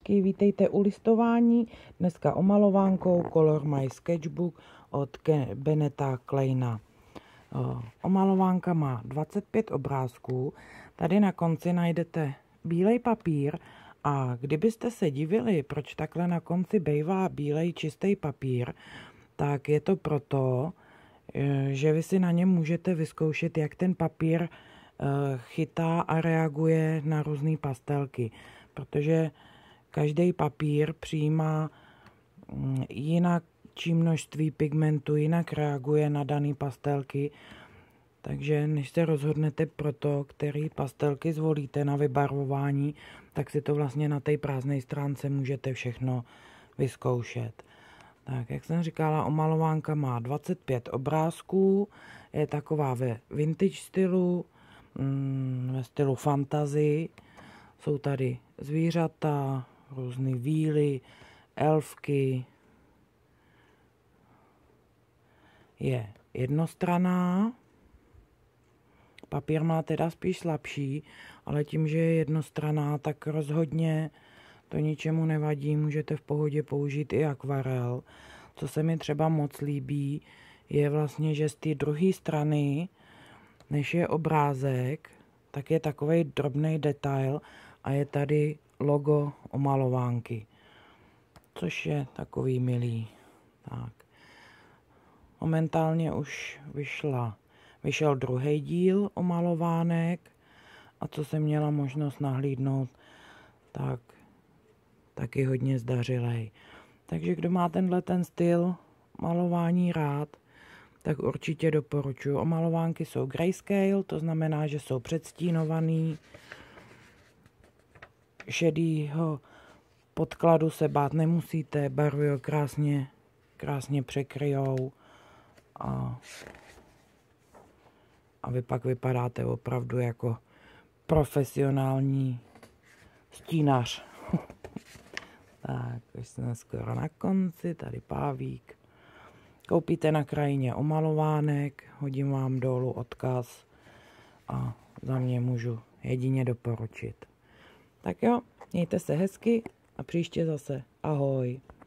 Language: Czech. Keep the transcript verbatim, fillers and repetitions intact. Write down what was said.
hezky, vítejte u listování. Dneska omalovánkou Color My Sketchbook od Bennetta Kleina. Omalovánka má dvacet pět obrázků. Tady na konci najdete bílej papír a kdybyste se divili, proč takhle na konci bejvá bílej čistý papír, tak je to proto, že vy si na něm můžete vyzkoušet, jak ten papír chytá a reaguje na různé pastelky, protože každý papír přijímá jinak či množství pigmentu, jinak reaguje na dané pastelky, takže než se rozhodnete pro to, který pastelky zvolíte na vybarvování, tak si to vlastně na té prázdné stránce můžete všechno vyzkoušet. Tak, jak jsem říkala, omalovánka má dvacet pět obrázků, je taková ve vintage stylu, ve stylu fantasy. Jsou tady zvířata, různé víly, elfky. Je jednostranná. Papír má teda spíš slabší, ale tím, že je jednostranná, tak rozhodně to ničemu nevadí. Můžete v pohodě použít i akvarel. Co se mi třeba moc líbí, je vlastně, že z té druhé strany, než je obrázek, tak je takový drobný detail a je tady logo omalovánky, což je takový milý. Tak. Momentálně už vyšla, vyšel druhý díl omalovánek a co jsem měla možnost nahlídnout, tak taky hodně zdařilej. Takže kdo má tenhle ten styl malování rád, tak určitě doporučuji. Omalovánky jsou grayscale, to znamená, že jsou předstínovaný. Šedýho podkladu se bát nemusíte, barvy ho krásně, krásně překryjou a, a vy pak vypadáte opravdu jako profesionální stínař. Tak, už jsme skoro na konci, tady pávík. Koupíte na krajině omalovánek, hodím vám dolů odkaz a za mě můžu jedině doporučit. Tak jo, mějte se hezky a příště zase. Ahoj.